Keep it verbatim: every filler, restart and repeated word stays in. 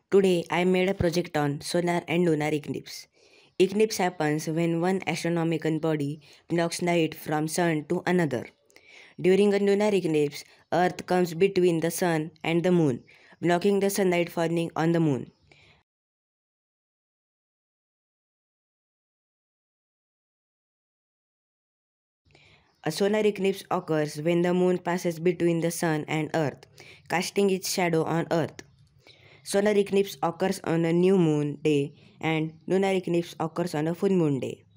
Today I made a project on solar and lunar eclipse. Eclipse happens when one astronomical body blocks light from sun to another. During a lunar eclipse, Earth comes between the sun and the moon, blocking the sunlight falling on the moon. A solar eclipse occurs when the moon passes between the sun and Earth, casting its shadow on Earth. Solar eclipse occurs on a new moon day and lunar eclipse occurs on a full moon day.